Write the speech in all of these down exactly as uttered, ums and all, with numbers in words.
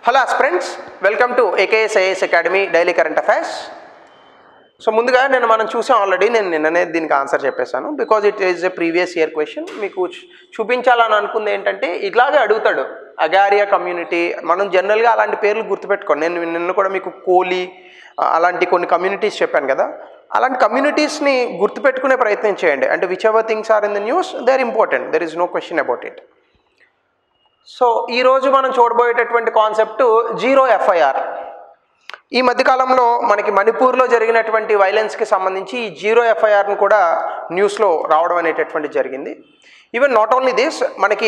Hello friends, welcome to AKS IAS academy daily current affairs. So ముందుగా నేను మనం చూసాం ఆల్రెడీ, నేను నిన్ననే దీనికి ఆన్సర్ చెప్పేశాను. Because it is a previous year question. మీకు చూపించాలని అనుకుంది ఏంటంటే, ఇట్లాగే అడుగుతాడు అగారియా కమ్యూనిటీ. మనం జనరల్గా అలాంటి పేర్లు గుర్తుపెట్టుకోండి. నేను నిన్న కూడా మీకు కోలి అలాంటి కొన్ని కమ్యూనిటీస్ చెప్పాను కదా, అలాంటి కమ్యూనిటీస్ని గుర్తుపెట్టుకునే ప్రయత్నం చేయండి. అంటే whichever things are in the news, they are important, there is no question about it. So ఈరోజు మనం చూడబోయేటటువంటి కాన్సెప్ట్ జీరో ఎఫ్ఐఆర్. ఈ మధ్యకాలంలో మనకి మణిపూర్లో జరిగినటువంటి వైలెన్స్కి సంబంధించి ఈ జీరో ఎఫ్ఐఆర్ను కూడా న్యూస్లో రావడం అనేటటువంటి జరిగింది. ఈవెన్ నాట్ ఓన్లీ దిస్, మనకి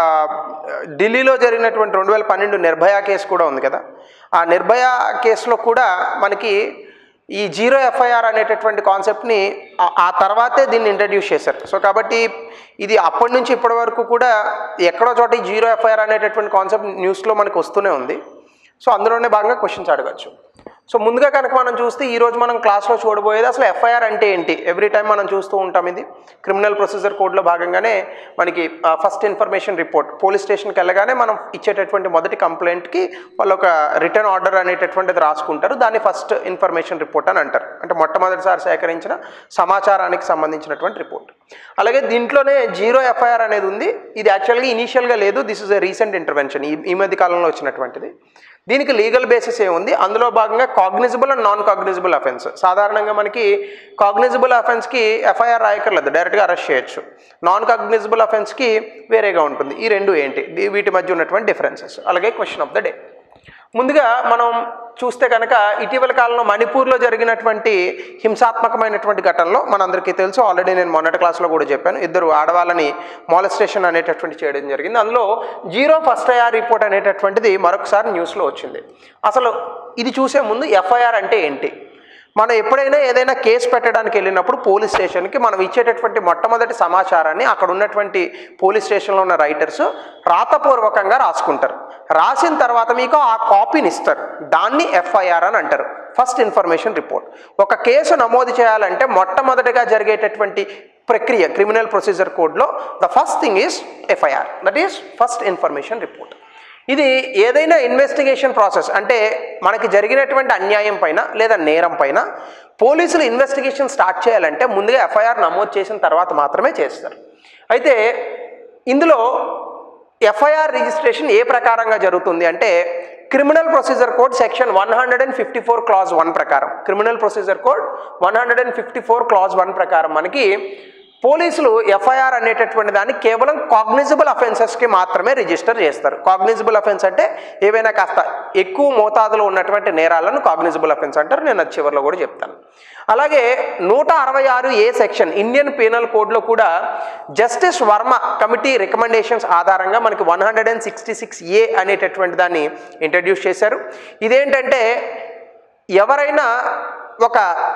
ఢిల్లీలో జరిగినటువంటి రెండు వేల పన్నెండు నిర్భయ కేసు కూడా ఉంది కదా, ఆ నిర్భయ కేసులో కూడా మనకి ఈ జీరో ఎఫ్ఐఆర్ అనేటటువంటి కాన్సెప్ట్ని ఆ తర్వాతే దీన్ని ఇంట్రడ్యూస్ చేశారు. సో కాబట్టి ఇది అప్పటి నుంచి ఇప్పటి వరకు కూడా ఎక్కడో చోట ఈ జీరో ఎఫ్ఐఆర్ అనేటటువంటి కాన్సెప్ట్ న్యూస్లో మనకు వస్తూనే ఉంది. సో అందులోనే భాగంగా క్వశ్చన్స్ అడగచ్చు. సో ముందుగా కనుక మనం చూస్తే ఈరోజు మనం క్లాస్లో చూడబోయేది అసలు ఎఫ్ఐఆర్ అంటే ఏంటి. ఎవ్రీ టైం మనం చూస్తూ ఉంటాం, ఇది క్రిమినల్ ప్రొసీజర్ కోడ్లో భాగంగానే మనకి ఫస్ట్ ఇన్ఫర్మేషన్ రిపోర్ట్ పోలీస్ స్టేషన్కి వెళ్ళగానే మనం ఇచ్చేటటువంటి మొదటి కంప్లైంట్కి వాళ్ళు ఒక రిటర్న్ ఆర్డర్ అనేటటువంటిది రాసుకుంటారు. దాన్ని ఫస్ట్ ఇన్ఫర్మేషన్ రిపోర్ట్ అని అంటారు. అంటే మొట్టమొదటిసారి సేకరించిన సమాచారానికి సంబంధించినటువంటి రిపోర్ట్. అలాగే దీంట్లోనే జీరో ఎఫ్ఐఆర్ అనేది ఉంది. ఇది యాక్చువల్గా ఇనీషియల్గా లేదు, this is a recent intervention, ఈ ఈ మధ్య కాలంలో వచ్చినటువంటిది. దీనికి లీగల్ బేసిస్ ఏముంది, అందులో భాగంగా cognizable and non cognizable offence. సాధారణంగా మనకి కాగ్నిజబుల్ అఫెన్స్కి ఎఫ్ఐఆర్ రాయక్కర్లేదు, డైరెక్ట్గా అరెస్ట్ చేయొచ్చు. నాన్ కాగ్నిజబుల్ అఫెన్స్కి వేరేగా ఉంటుంది. ఈ రెండు ఏంటి, వీటి మధ్య ఉన్నటువంటి డిఫరెన్సెస్. అలాగే క్వశ్చన్ ఆఫ్ ద డే. ముందుగా మనం చూస్తే కనుక ఇటీవల కాలంలో మణిపూర్లో జరిగినటువంటి హింసాత్మకమైనటువంటి ఘటనలో మనందరికీ తెలుసు, ఆల్రెడీ నేను మొన్నటి క్లాస్లో కూడా చెప్పాను, ఇద్దరు ఆడవాళ్ళని మాలెస్టేషన్ అనేటటువంటి చేయడం జరిగింది. అందులో జీరో ఫస్ట్ ఐఆర్ రిపోర్ట్ అనేటటువంటిది మరొకసారి న్యూస్లో వచ్చింది. అసలు ఇది చూసే ముందు ఎఫ్ఐఆర్ అంటే ఏంటి, మనం ఎప్పుడైనా ఏదైనా కేసు పెట్టడానికి వెళ్ళినప్పుడు పోలీస్ స్టేషన్కి మనం ఇచ్చేటటువంటి మొట్టమొదటి సమాచారాన్ని అక్కడ ఉన్నటువంటి పోలీస్ స్టేషన్లో ఉన్న రైటర్స్ రాతపూర్వకంగా రాసుకుంటారు. రాసిన తర్వాత మీకు ఆ కాపీని ఇస్తారు. దాన్ని ఎఫ్ఐఆర్ అని అంటారు, ఫస్ట్ ఇన్ఫర్మేషన్ రిపోర్ట్. ఒక కేసు నమోదు చేయాలంటే మొట్టమొదటిగా జరిగేటటువంటి ప్రక్రియ క్రిమినల్ ప్రొసీజర్ కోడ్లో the first thing is FIR, that is first information report. ఇది ఏదైనా ఇన్వెస్టిగేషన్ ప్రాసెస్, అంటే మనకి జరిగినటువంటి అన్యాయం పైన లేదా నేరం పైన పోలీసులు ఇన్వెస్టిగేషన్ స్టార్ట్ చేయాలంటే ముందుగా ఎఫ్ఐఆర్ నమోదు చేసిన తర్వాత మాత్రమే చేస్తారు. అయితే ఇందులో ఎఫ్ఐఆర్ రిజిస్ట్రేషన్ ఏ ప్రకారంగా జరుగుతుంది అంటే, criminal procedure code section one hundred and fifty four clause one ప్రకారం, criminal procedure code one hundred and fifty four clause one ప్రకారం మనకి పోలీసులు ఎఫ్ఐఆర్ అనేటటువంటి దాన్ని కేవలం కాగ్నిజబుల్ అఫెన్సెస్కి మాత్రమే రిజిస్టర్ చేస్తారు. కాగ్నిజబుల్ అఫెన్స్ అంటే ఏవైనా కాస్త ఎక్కువ మోతాదులో ఉన్నటువంటి నేరాలను కాగ్నిజబుల్ అఫెన్స్ అంటారు. నేను అది చివరిలో కూడా చెప్తాను. అలాగే నూట అరవై ఆరు ఏ సెక్షన్ ఇండియన్ పీనల్ కోడ్లో కూడా జస్టిస్ వర్మ కమిటీ రికమెండేషన్స్ ఆధారంగా మనకి one hundred and sixty six A అనేటటువంటి దాన్ని ఇంట్రడ్యూస్ చేశారు. ఇదేంటంటే ఎవరైనా ఒక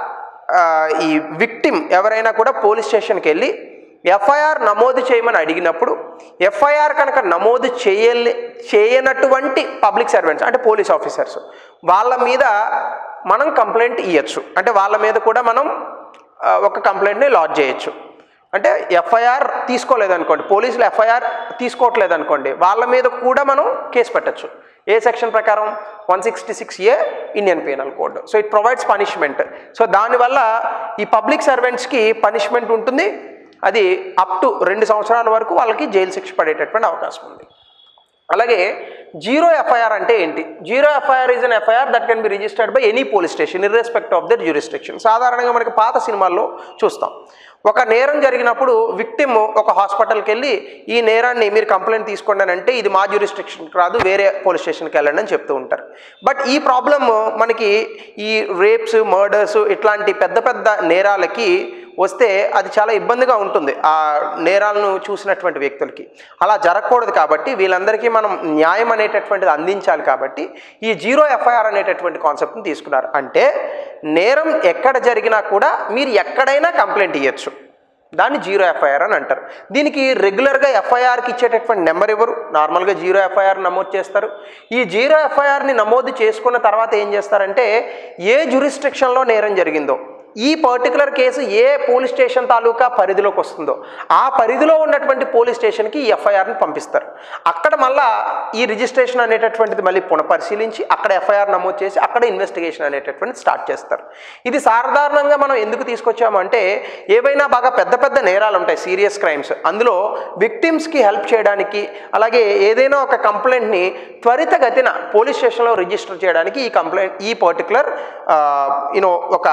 ఈ విక్టిమ్ ఎవరైనా కూడా పోలీస్ స్టేషన్కి వెళ్ళి ఎఫ్ఐఆర్ నమోదు చేయమని అడిగినప్పుడు ఎఫ్ఐఆర్ కనుక నమోదు చేయలే చేయనటువంటి పబ్లిక్ సర్వెంట్స్ అంటే పోలీస్ ఆఫీసర్స్, వాళ్ళ మీద మనం కంప్లైంట్ ఇవ్వచ్చు. అంటే వాళ్ళ మీద కూడా మనం ఒక కంప్లైంట్ని లాడ్జ్ చేయొచ్చు. అంటే ఎఫ్ఐఆర్ తీసుకోలేదనుకోండి, పోలీసులు ఎఫ్ఐఆర్ తీసుకోవట్లేదు అనుకోండి, వాళ్ళ మీద కూడా మనం కేసు పెట్టచ్చు. ఏ సెక్షన్ ప్రకారం, one sixty six A Indian penal code. So it provides punishment. So దానివల్ల ఈ పబ్లిక్ సర్వెంట్స్కి పనిష్మెంట్ ఉంటుంది. అది అప్ టు రెండు సంవత్సరాల వరకు వాళ్ళకి జైలు శిక్ష పడేటటువంటి అవకాశం ఉంది. అలాగే జీరో ఎఫ్ఐఆర్ అంటే ఏంటి? Zero FIR is an FIR that can be registered by any police station irrespective of their jurisdiction. సాధారణంగా మనకి పాత సినిమాల్లో చూస్తాం, ఒక నేరం జరిగినప్పుడు విక్టిమ్ ఒక హాస్పిటల్కి వెళ్ళి ఈ నేరాన్ని మీరు కంప్లైంట్ తీసుకోండి అని అంటే, ఇది మా జ్యూరిస్డిక్షన్కి రాదు, వేరే పోలీస్ స్టేషన్కి వెళ్ళండి అని చెప్తూ ఉంటారు. బట్ ఈ ప్రాబ్లమ్ మనకి ఈ రేప్స్, మర్డర్స్ ఇట్లాంటి పెద్ద పెద్ద నేరాలకి వస్తే అది చాలా ఇబ్బందిగా ఉంటుంది ఆ నేరాలను చూసినటువంటి వ్యక్తులకి. అలా జరగకూడదు కాబట్టి వీళ్ళందరికీ మనం న్యాయం అనేటటువంటిది అందించాలి కాబట్టి ఈ జీరో ఎఫ్ఐఆర్ అనేటటువంటి కాన్సెప్ట్ని తీసుకున్నారు. అంటే నేరం ఎక్కడ జరిగినా కూడా మీరు ఎక్కడైనా కంప్లైంట్ ఇవ్వచ్చు, దాన్ని జీరో ఎఫ్ఐఆర్ అని అంటారు. దీనికి రెగ్యులర్గా ఎఫ్ఐఆర్కి ఇచ్చేటటువంటి నెంబర్ ఇవ్వరు, నార్మల్గా జీరో ఎఫ్ఐఆర్ నమోదు చేస్తారు. ఈ జీరో ఎఫ్ఐఆర్ని నమోదు చేసుకున్న తర్వాత ఏం చేస్తారంటే, ఏ జ్యూరిస్డిక్షన్లో నేరం జరిగిందో ఈ పర్టికులర్ కేసు ఏ పోలీస్ స్టేషన్ తాలూకా పరిధిలోకి వస్తుందో ఆ పరిధిలో ఉన్నటువంటి పోలీస్ స్టేషన్కి ఈ ఎఫ్ఐఆర్ని పంపిస్తారు. అక్కడ మళ్ళా ఈ రిజిస్ట్రేషన్ అనేటటువంటిది మళ్ళీ పునఃపరిశీలించి అక్కడ ఎఫ్ఐఆర్ నమోదు చేసి అక్కడ ఇన్వెస్టిగేషన్ అనేటటువంటిది స్టార్ట్ చేస్తారు. ఇది సాధారణంగా మనం ఎందుకు తీసుకొచ్చామంటే ఏవైనా బాగా పెద్ద పెద్ద నేరాలు ఉంటాయి, సీరియస్ క్రైమ్స్, అందులో విక్టిమ్స్కి హెల్ప్ చేయడానికి అలాగే ఏదైనా ఒక కంప్లైంట్ని త్వరితగతిన పోలీస్ స్టేషన్లో రిజిస్టర్ చేయడానికి ఈ కంప్లైంట్ ఈ పర్టికులర్ యూనో ఒక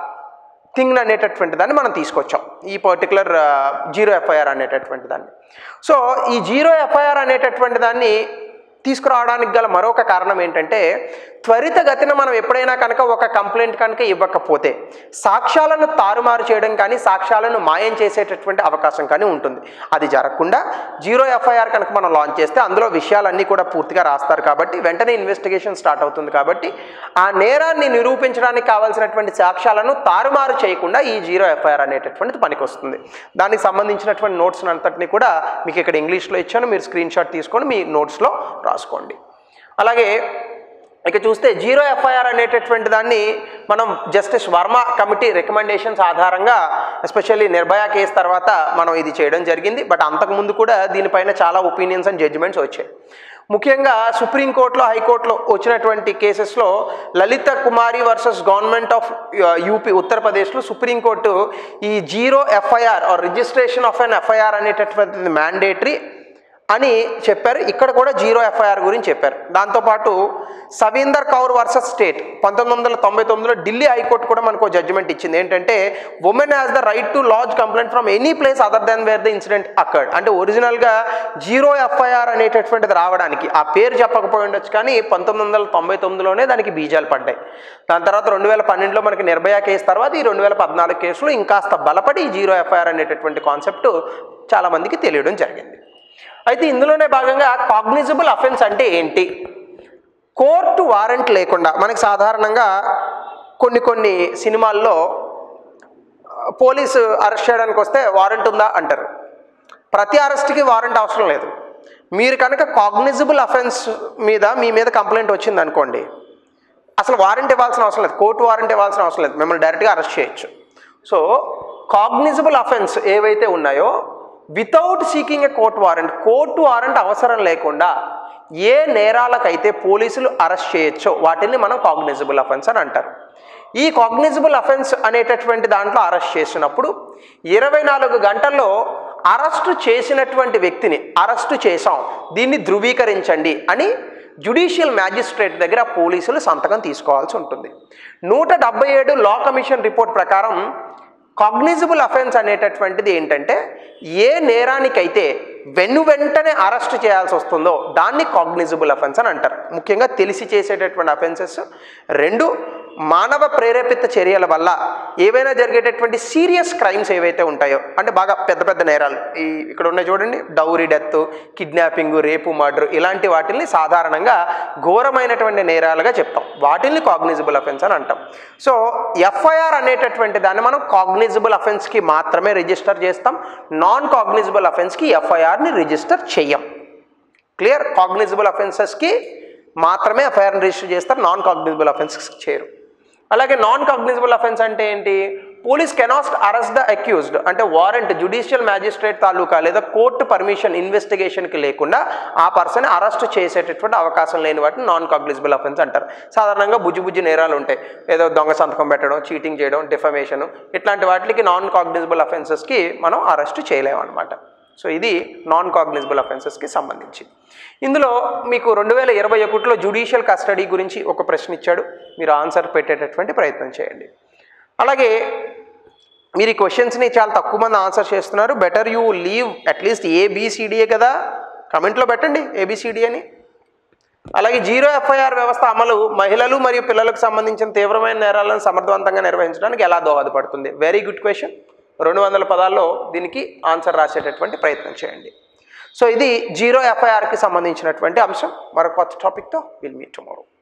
థింగ్ అనేటటువంటి దాన్ని మనం తీసుకొచ్చాం, ఈ పర్టికులర్ జీరో ఎఫ్ఐఆర్ అనేటటువంటి దాన్ని. సో ఈ జీరో ఎఫ్ఐఆర్ అనేటటువంటి దాన్ని తీసుకురావడానికి గల మరొక కారణం ఏంటంటే త్వరితగతిన మనం ఎప్పుడైనా కనుక ఒక కంప్లైంట్ కనుక ఇవ్వకపోతే సాక్ష్యాలను తారుమారు చేయడం కానీ సాక్ష్యాలను మాయం చేసేటటువంటి అవకాశం కానీ ఉంటుంది. అది జరగకుండా జీరో ఎఫ్ఐఆర్ కనుక మనం లాంచ్ చేస్తే అందులో విషయాలన్నీ కూడా పూర్తిగా రాస్తారు కాబట్టి వెంటనే ఇన్వెస్టిగేషన్ స్టార్ట్ అవుతుంది. కాబట్టి ఆ నేరాన్ని నిరూపించడానికి కావాల్సినటువంటి సాక్ష్యాలను తారుమారు చేయకుండా ఈ జీరో ఎఫ్ఐఆర్ అనేటటువంటిది పనికొస్తుంది. దానికి సంబంధించినటువంటి నోట్స్ అంతటిని కూడా మీకు ఇక్కడ ఇంగ్లీష్లో ఇచ్చాను, మీరు స్క్రీన్ షాట్ తీసుకొని మీ నోట్స్లో రాసుకోండి. అలాగే ఇక చూస్తే జీరో ఎఫ్ఐఆర్ అనేటటువంటి దాన్ని మనం జస్టిస్ వర్మ కమిటీ రికమెండేషన్స్ ఆధారంగా ఎస్పెషల్లీ నిర్భయ కేసు తర్వాత మనం ఇది చేయడం జరిగింది. బట్ అంతకుముందు కూడా దీనిపైన చాలా ఒపీనియన్స్ అండ్ జడ్జిమెంట్స్ వచ్చాయి. ముఖ్యంగా సుప్రీంకోర్టులో హైకోర్టులో వచ్చినటువంటి కేసెస్లో Lalita Kumari versus government of UP ఉత్తరప్రదేశ్లో సుప్రీంకోర్టు ఈ zero FIR or registration of an FIR అనేటటువంటిది మ్యాండేటరీ అని చెప్పారు. ఇక్కడ కూడా జీరో ఎఫ్ఐఆర్ గురించి చెప్పారు. దాంతోపాటు సవీందర్ కౌర్ వర్సెస్ స్టేట్ పంతొమ్మిది వందల తొంభై తొమ్మిదిలో ఢిల్లీ హైకోర్టు కూడా మనకు జడ్జిమెంట్ ఇచ్చింది. ఏంటంటే women has the right to lodge complaint from any place other than where the incident occurred. అంటే ఒరిజినల్గా జీరో ఎఫ్ఐఆర్ అనేటటువంటిది రావడానికి ఆ పేరు చెప్పకపోయి ఉండొచ్చు, కానీ పంతొమ్మిది వందల తొంభై తొమ్మిదిలోనే దానికి బీజాలు పడ్డాయి. దాని తర్వాత రెండు వేల పన్నెండులో మనకి నిర్భయ కేసు తర్వాత ఈ రెండు వేల పద్నాలుగు కేసులో ఇంకాస్త బలపడి ఈ జీరో ఎఫ్ఐఆర్ అనేటటువంటి కాన్సెప్ట్ చాలామందికి తెలియడం జరిగింది. అయితే ఇందులోనే భాగంగా కాగ్నిజబుల్ అఫెన్స్ అంటే ఏంటి, కోర్టు వారెంట్ లేకుండా మనకి సాధారణంగా కొన్ని కొన్ని సినిమాల్లో పోలీసు అరెస్ట్ చేయడానికి వస్తే వారెంట్ ఉందా అంటారు. ప్రతి అరెస్ట్కి వారెంట్ అవసరం లేదు. మీరు కనుక కాగ్నిజబుల్ అఫెన్స్ మీద మీ మీద కంప్లైంట్ వచ్చింది అనుకోండి, అసలు వారెంట్ ఇవ్వాల్సిన అవసరం లేదు, కోర్టు వారెంట్ ఇవ్వాల్సిన అవసరం లేదు, మిమ్మల్ని డైరెక్ట్గా అరెస్ట్ చేయొచ్చు. సో కాగ్నిజబుల్ అఫెన్స్ ఏవైతే ఉన్నాయో without seeking a court warrant, court warrant అవసరం లేకుండా ఏ నేరాలకైతే పోలీసులు అరెస్ట్ చేయొచ్చో వాటిని మనం కాగ్నిజబుల్ అఫెన్స్ అని అంటారు. ఈ కాగ్నిజబుల్ అఫెన్స్ అనేటటువంటి దాంట్లో అరెస్ట్ చేసినప్పుడు ఇరవై నాలుగు గంటల్లో అరెస్టు చేసినటువంటి వ్యక్తిని అరెస్టు చేశాం దీన్ని ధృవీకరించండి అని జ్యుడిషియల్ మ్యాజిస్ట్రేట్ దగ్గర పోలీసులు సంతకం తీసుకోవాల్సి ఉంటుంది. నూట డెబ్బై ఏడు లా కమిషన్ రిపోర్ట్ ప్రకారం కాగ్నిజబుల్ అఫెన్స్ అనేటటువంటిది ఏంటంటే ఏ నేరానికైతే వెను వెంటనే అరెస్ట్ చేయాల్సి వస్తుందో దాన్ని కాగ్నిజబుల్ అఫెన్స్ అని అంటారు. ముఖ్యంగా తెలిసి చేసేటటువంటి అఫెన్సెస్ రెండు, మానవ ప్రేరేపిత చర్యల వల్ల ఏవైనా జరిగేటటువంటి సీరియస్ క్రైమ్స్ ఏవైతే ఉంటాయో, అంటే బాగా పెద్ద పెద్ద నేరాలు ఈ ఇక్కడ ఉన్నాయి చూడండి, dowry death, kidnapping, rape, murder, ఇలాంటి వాటిని సాధారణంగా ఘోరమైనటువంటి నేరాలుగా చెప్తాం, వాటిని కాగ్నిజబుల్ అఫెన్స్ అని అంటాం. సో ఎఫ్ఐఆర్ అనేటటువంటి దాన్ని మనం కాగ్నిజబుల్ అఫెన్స్కి మాత్రమే రిజిస్టర్ చేస్తాం, నాన్ కాగ్నిజబుల్ అఫెన్స్కి ఎఫ్ఐఆర్ని రిజిస్టర్ చెయ్యం. క్లియర్? కాగ్నిజబుల్ అఫెన్సెస్కి మాత్రమే ఎఫ్ఐఆర్ని రిజిస్టర్ చేస్తారు, నాన్ కాగ్నిజబుల్ అఫెన్సెస్ చేయరు. అలాగే నాన్ కాగ్నిజబుల్ అఫెన్స్ అంటే ఏంటి, police cannot arrest the accused, అంటే వారెంట్ జ్యుడిషియల్ మ్యాజిస్ట్రేట్ తాలూకా లేదా కోర్టు పర్మిషన్ ఇన్వెస్టిగేషన్కి లేకుండా ఆ పర్సన్ అరెస్ట్ చేసేటటువంటి అవకాశం లేని వాటిని నాన్ కాగ్నిజబుల్ అఫెన్స్ అంటారు. సాధారణంగా బుజ్జి బుజ్జి నేరాలు ఉంటాయి, ఏదో దొంగ సంతకం పెట్టడం, చీటింగ్ చేయడం, డిఫమేషన్, ఇట్లాంటి వాటికి నాన్ కాగ్నిజబుల్ అఫెన్సెస్కి మనం అరెస్ట్ చేయలేము అనమాట. సో ఇది నాన్ కాగ్నిజబుల్ అఫెన్సెస్కి సంబంధించి. ఇందులో మీకు రెండు వేల ఇరవై ఒకటిలో జ్యుడిషియల్ కస్టడీ గురించి ఒక ప్రశ్న ఇచ్చాడు, మీరు ఆన్సర్ పెట్టేటటువంటి ప్రయత్నం చేయండి. అలాగే మీరు ఈ క్వశ్చన్స్ని చాలా తక్కువ మంది ఆన్సర్ చేస్తున్నారు, better you leave at least A B C D A కదా, కమెంట్లో పెట్టండి ఏబిసిడి అని. అలాగే జీరో ఎఫ్ఐఆర్ వ్యవస్థ అమలు మహిళలు మరియు పిల్లలకు సంబంధించిన తీవ్రమైన నేరాలను సమర్థవంతంగా నిర్వహించడానికి ఎలా దోహదపడుతుంది? Very good question. రెండు వందల పదాల్లో దీనికి ఆన్సర్ రాసేటటువంటి ప్రయత్నం చేయండి. సో ఇది జీరో ఎఫ్ఐఆర్కి సంబంధించినటువంటి అంశం. మరొక కొత్త టాపిక్తో విల్ మీట్ టుమారో.